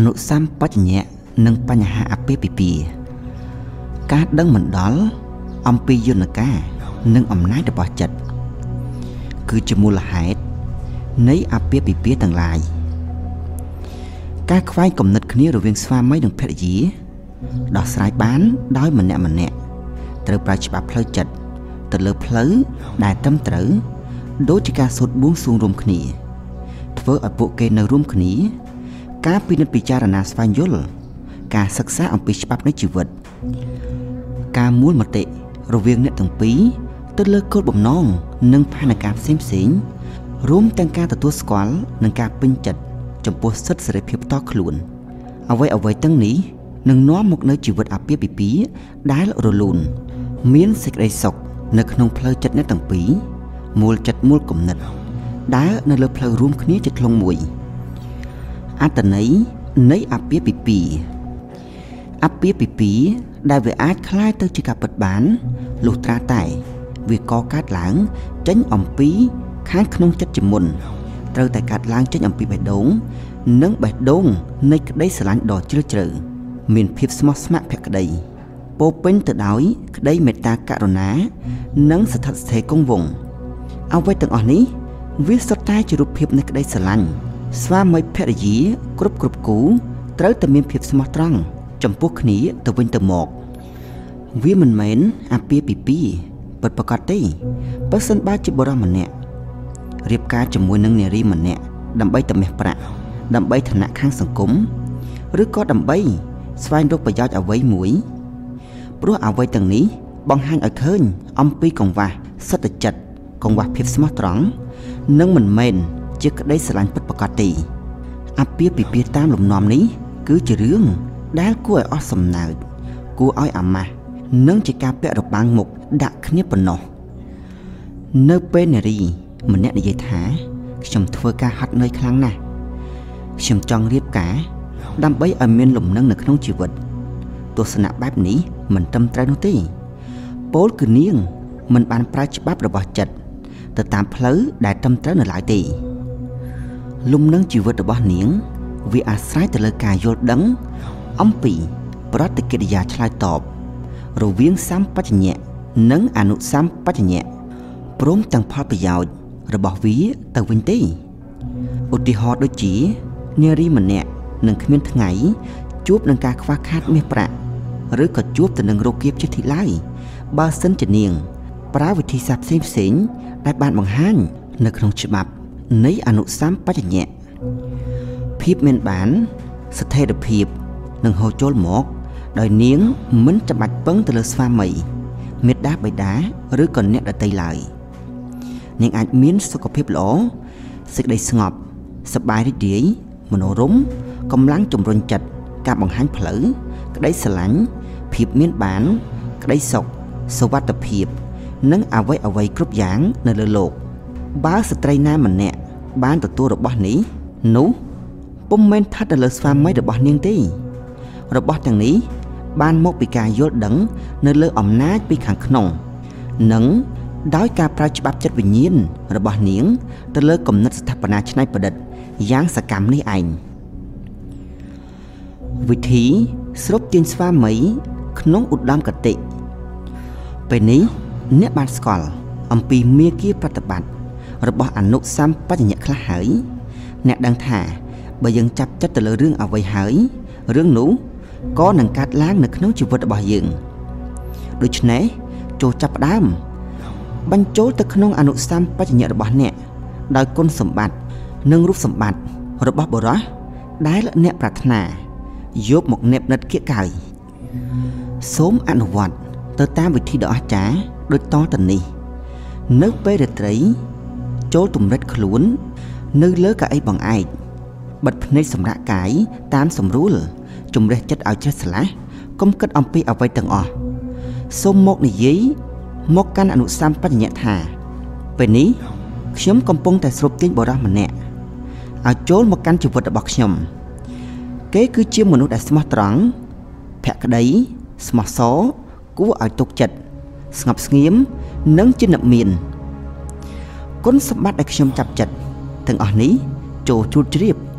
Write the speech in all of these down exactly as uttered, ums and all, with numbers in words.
នុសម្បជញ្ញៈនិងបញ្ហាអាពាហ៍ពិពាហ៍ការដឹងមិនដល់អំពីយន្តការនិងអំណាចរបស់ចិត្តគឺជាមូលហេតុនៃអាពាហ៍ពិពាហ៍ទាំងឡាយការខ្វែងគំនិតគ្នារវាងស្វាមីនិងភរិយាដោះស្រាយបានដោយម្នាក់ម្នាក់ត្រូវប្រើច្បាប់ផ្លូវចិត្តទៅលើផ្លូវដែលត្រឹមត្រូវដូចជាការសូត្របួងសួងរួមគ្នាធ្វើឲ្យពួកគេនៅរួមគ្នាការពិនិត្យពិចារណាស្វែងយល់ការសិក្សាអំពីច្បាប់នៃជីវិតការមូលមតិរវាងអ្នកទាំងពីរទៅលើគោលបំណងនិងផែនការផ្សេងផ្សេងរួមទាំងការទទួលស្គាល់និងការពេញចិត្តចំពោះសិទ្ធិសេរីភាពផ្ទាល់ខ្លួនអ្វីអ្វីទាំងនេះនឹងនាំមកនូវជីវិតអាពាហ៍ពិពាហ៍ដែលរលូនមានសេចក្តីសុខនៅក្នុងផ្លូវចិត្តអ្នកទាំងពីរមូលចិត្តមូលគំនិតដើរនៅលើផ្លូវរួមគ្នាជាធ្លុងមួយអត្ថន័យនៃអាពាហ៍ពិពាហ៍អាពាហ៍ពិពាហ៍ដែលវាអាចคล้ายទៅជាការពិតបានលុះត្រាតែវាកកើតឡើងចេញអំពីខាងក្នុងចិត្តជាមុនត្រូវតែកើតឡើងចេញអំពីបេះដូងនិងបេះដូងនៃក្តីស្រឡាញ់ដ៏ជ្រាលជ្រៅមានភាពស្មោះស្ម័គ្រភក្តីពោពេញទៅដោយក្តីមេត្តាករុណានិងស្ថិតស្ថេរគង់វង្សអ្វីទាំងអស់នេះវាសុទ្ធតែជារូបភាពនៃក្តីស្រឡាញ់ស្វាមីភរិយាគ្រប់គ្រប់គូត្រូវតែមានភាពស្មោះត្រង់ចំពោះគ្នាទៅវិញទៅមកវាមិនមែនអាពាហ៍ពិពាហ៍ពិតប្រាកដទេបើសិនបើជាបុរសម្នាក់រៀបការជាមួយនឹងនារីម្នាក់ដើម្បីតែមាសប្រាក់ដើម្បីឋានៈខាងសង្គមឬក៏ដើម្បីស្វែងរកប្រយោជន៍អ្វីមួយព្រោះអ្វីទាំងនេះបង្ហាញឲ្យឃើញអំពីកង្វះសត្វចិត្តកង្វះភាពស្មោះត្រង់និងមិនមែនជាក្តីស្រឡាញ់ពិតប្រាកដទេអាពាហ៍ពិពាហ៍តាមលំនាំនេះគឺជារឿងដែលគួរឲ្យអស់សំណើចគួរឲ្យអាម៉ាស់និងជាការពាក់របាំងមុខដាក់គ្នាប៉ុណ្ណោះនៅពេលនារីម្នាក់និយាយថាខ្ញុំធ្វើការហត់នឿយខ្លាំងណាស់ខ្ញុំចង់រៀបការដើម្បីឲ្យមានលំនឹងនៅក្នុងជីវិតទស្សនៈបែបនេះមិនត្រឹមត្រូវនោះទេពោលគឺនាងមិនបានប្រើច្បាប់របស់ចិត្តទៅតាមផ្លូវដែលត្រឹមត្រូវនៅឡើយទេលំនឹងជីវិតរបស់នាងវាអាស្រ័យទៅលើការយល់ដឹងអំពីប្រតិកិរិយាឆ្លើយតបរវាងសម្បជញ្ញៈនិងអនុសម្បជញ្ញៈព្រមទាំងផលប្រយោជន៍របស់វាទៅវិញទេឧទាហរណ៍ដូចជានារីម្នាក់នឹងគ្មានថ្ងៃជួបនឹងការខ្វះខាតមាសប្រាក់ឬក៏ជួបទៅនឹងរោគគាបជាទីឡើយបើសិនជានាងប្រើវិធីសាស្ត្រផ្សេងៗដែលបានបង្ហាញនៅក្នុងច្បាប់នៃអនុសម្បជញ្ញៈភាពមានបានស្ថិរភាពនឹងហូរចូលមកដោយនាងមិនចាំបាច់ពឹងទៅលើស្វាមីមេត្តាបិតាឬក៏អ្នកដទៃឡើយនាងអាចមានសុខភាពល្អសេចក្តីស្ងប់សប្បាយរីករាយមនោរម្យកម្លាំងជំរុញចិត្តការបង្ហាញផ្លូវក្តីស្រឡាញ់ភាពមានបានក្តីសុខសុវត្ថិភាពនិងអ្វីអ្វីគ្រប់យ៉ាងនៅលើលោកបើស្ត្រីណាម្នាក់បានទទួលរបស់នេះនោះពុំមែនស្ថិតនៅលើស្វាមីរបស់នាងទេរបស់ទាំងនេះបានមកពីការយល់ដឹងនៅលើអំណាចពីខាងក្នុងនិងដោយការប្រើច្បាប់ចិត្តវិញ្ញាណរបស់នាងទៅលើគំនិតស្ថាបនាច្នៃប្រឌិតយ៉ាងសកម្មនេះឯងវិធីស្រូបទាញស្វាមីក្នុងឧត្តមគតិពេលនេះអ្នកបានស្គាល់អំពីមាគ៌ាប្រតិបត្តិរបស់អនុសម្បជញ្ញៈខ្លះហើយអ្នកដឹងថាបើយើងចាប់ចិត្តទៅលើរឿងអ្វីហើយរឿងនោះក៏នឹងកើតឡើងនៅក្នុងជីវិតរបស់យើងដូច្នេះចូលចាប់ផ្ដើមបញ្ចូលទៅក្នុងអនុសម្បជញ្ញៈរបស់អ្នកដោយគុណសម្បត្តិនិងរូបសម្បត្តិរបស់បុរសដែលអ្នកប្រាថ្នាយកមកនេបនិតគៀកកាយសូមអនុវត្តទៅតាមវិធីដ៏អស្ចារ្យដូចតទៅនេះនៅពេលរាត្រីចូលទម្រិតខ្លួននៅលើកៅអីបង្អែកបិទភ្នែកសម្រាកកាយតាមសម្រួលជំរះចិត្តឲ្យជ្រះស្រឡះកុំគិតអំពីអ្វីទាំងអស់សូមមកនិយាយមកកាន់អនុសម្បជញ្ញៈថាពេលនេះខ្ញុំកំពុងតែស្រូបទាញបុរសម្នាក់ឲ្យចូលមកកាន់ជីវិតរបស់ខ្ញុំគេគឺជាមនុស្សដែលស្មោះត្រង់ភក្តីស្មោះសរគួរឲ្យទុកចិត្តស្ងប់ស្ងៀមនិងជាអ្នកមានគុណសម្បត្តិដែលខ្ញុំចាប់ចិត្តទាំងអស់នេះចូលជួតជ្រាប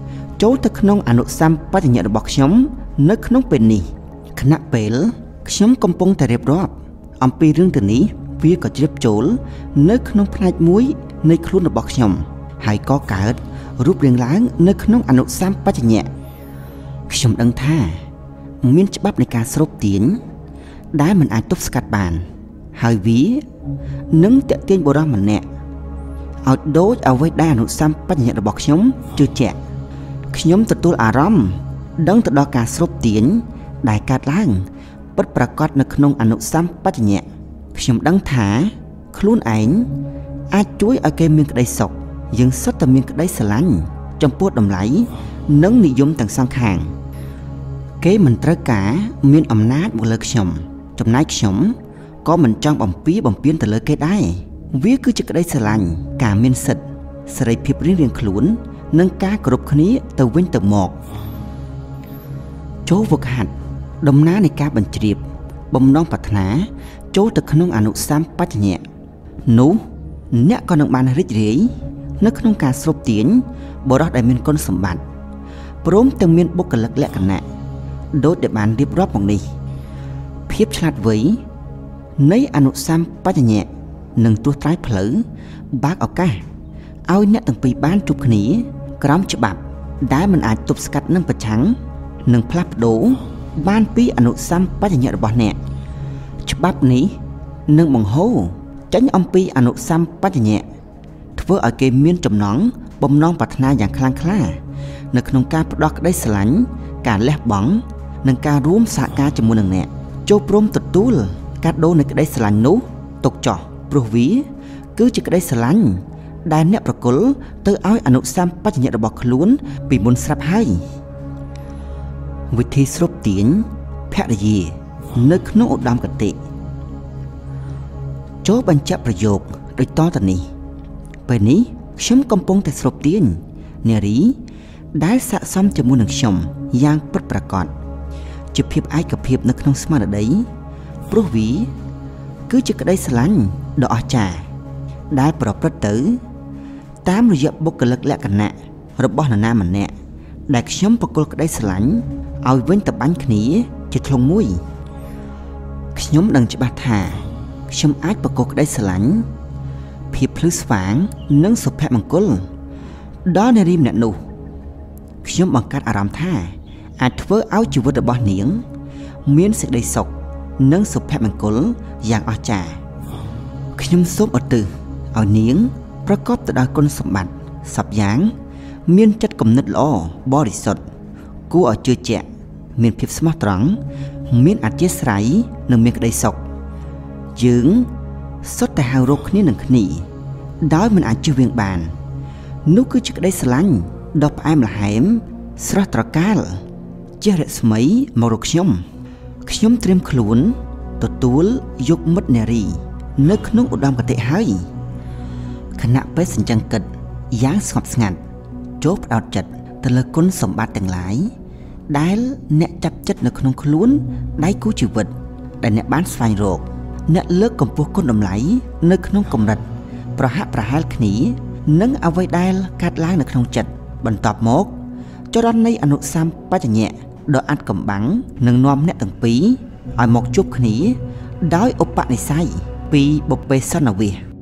ចូលទៅក្នុងអនុសម្បត្តិញ្ញៈរបស់ខ្ញុំនៅក្នុងពេលនេះខណៈពេលខ្ញុំកំពុងតែរៀបរាប់អំពីរឿងទៅនេះវាក៏ជ្រាបចូលនៅក្នុងផ្នែកមួយនៃខ្លួនរបស់ខ្ញុំហើយក៏កើតរូបរាងឡើងនៅក្នុងអនុសម្បត្តិញ្ញៈខ្ញុំដឹងថាមានច្បាប់នៃការស្រូបទាញដែលមិនអាចទប់ស្កាត់បានហើយវានឹងតាក់ទាញបុរសម្នាក់ឲ្យដូចអ្វីដែលអនុសម្បត្តិញ្ញៈរបស់ខ្ញុំជឿជាក់ខ្ញុំទទួលអារម្មណ៍ដឹងទៅដល់ការស្រូបទាញដែលកើតឡើងពិតប្រាកដនៅក្នុងអនុសម្បត្តិញ្ញៈខ្ញុំដឹងថាខ្លួនឯងអាចជួយឲ្យគេមានក្តីសុខយើងសុទ្ធតែមានក្តីស្រឡាញ់ចំពោះតម្លៃនិងនិយមទាំងសងខាងគេមិនត្រូវការមានអំណាចមកលើខ្ញុំចំណែកខ្ញុំក៏មិនចង់បំពៀបំពៀនទៅលើគេដែរវាគឺជាក្តីស្រឡាញ់ការមានសិទ្ធិសេរីភាពរៀងៗខ្លួននិងការគោរពគ្នាទៅវិញទៅមកចូលវឹកហាត់ដំណើរនៃការបញ្ជ្រាបបំណងប្រាថ្នាចូលទៅក្នុងអនុសម្បត្តិញ្ញៈនោះអ្នកក៏នឹងបានរីករាយនៅក្នុងការស្រូបទាញបុរសដែលមានគុណសម្បត្តិព្រមទាំងមានបុគ្គលិកលក្ខណៈដូចដែលបានរៀបរាប់មកនេះភាពឆ្លាតវៃនៃអនុសម្បត្តិញ្ញៈនឹងត្រួសត្រាយផ្លូវបើកឱកាសឲ្យអ្នកទាំងពីរបានជួបគ្នាក្រោមច្បាប់ដែលមិនអាចទប់ស្កាត់នឹងប្រឆាំងនិងផ្លាស់ប្ដូរបានពីអនុសម្បត្តិញ្ញៈរបស់អ្នកច្បាប់នេះនឹងបង្ហូរចេញអំពីអនុសម្បត្តិញ្ញៈធ្វើឲ្យគេមានចំណងបំណងប្រាថ្នាយ៉ាងខ្លាំងក្លានៅក្នុងការផ្ដោះក្តីស្រឡាញ់ការលះបង់និងការរួមសហការជាមួយនឹងអ្នកចូលព្រមទទួលកាដូនៃក្តីស្រឡាញ់នោះទុកចោះព្រោះវាគឺជាក្តីស្រឡាញ់ដែលអ្នកប្រគល់ទៅឲ្យអនុសម្បត្តិញ្ញៈរបស់ខ្លួនពីមុនស្រាប់ហើយវិធីស្រូបទាញភរិយានៅក្នុងឧត្តមគតិចូលបញ្ជាក់ប្រយោគដូចតទៅនេះពេលនេះខ្ញុំកំពុងតែស្រូបទាញនារីដែលស័ក្តិសមជាមួយនឹងខ្ញុំយ៉ាងពិតប្រាកដជាភាពឯកភាពនៅក្នុងស្មារតីព្រោះវាគឺជាក្តីស្រឡាញ់ដ៏អស្ចារ្យដែលប្រព្រឹត្តទៅតាមរយៈបុគ្គលិកលក្ខណៈរបស់នរណាម្នាក់ដែលខ្ញុំប្រគល់ក្តីស្រឡាញ់ឲ្យវិញទៅបាញ់គ្នាជាធ្លុងមួយខ្ញុំដឹងច្បាស់ថាខ្ញុំអាចប្រគល់ក្តីស្រឡាញ់ភាពភ្លឺស្វាងនិងសុភមង្គលដល់នារីម្នាក់នោះខ្ញុំបង្កើតអារម្មណ៍ថាអាចធ្វើឲ្យជីវិតរបស់នាងមានសេចក្តីសុខនិងសុភមង្គលយ៉ាងអស្ចារ្យខ្ញុំសូមឧទ្ទិសឲ្យនាងប្រកបទៅដោយគុណសម្បត្តិសពយ៉ាងមានចិត្តគំនិតល្អបរិសុទ្ធគួរឲ្យជឿជាក់មានភាពស្មោះត្រង់មានអធ្យាស្រ័យនិងមានក្តីសុខយើងសុទ្ធតែហៅរកគ្នានឹងគ្នាដោយមិនអាចជៀសវាងបាននោះគឺជាក្តីស្រឡាញ់ដ៏ផ្អែមល្ហែមស្រស់ត្រកាលជារស្មីមករកខ្ញុំខ្ញុំត្រៀមខ្លួនទទួលយកមិត្តនារីនៅក្នុងឧត្តមគតិហើយខណៈពេលសញ្ជឹងគិតយ៉ាងស្ងប់ស្ងាត់ចូលផ្ដោតចិត្តទៅលើគុណសម្បត្តិទាំងឡាយដែលអ្នកចាប់ចិត្តនៅក្នុងខ្លួនដៃគូជីវិតដែលអ្នកបានស្វែងរកអ្នកលើកកម្ពស់គុណតម្លៃនៅក្នុងកម្រិតប្រហាក់ប្រហែលគ្នានឹងអ្វីដែលកើតឡើងនៅក្នុងចិត្តបន្ទាប់មកចរន្តនៃអនុសម្បត្តិញ្ញៈដ៏អាត់កំបាំងនឹងនាំអ្នកទាំងពីរឲ្យមកជួបគ្នាដោយឧបនិស្ស័យពីបុព្វេសន្និវាស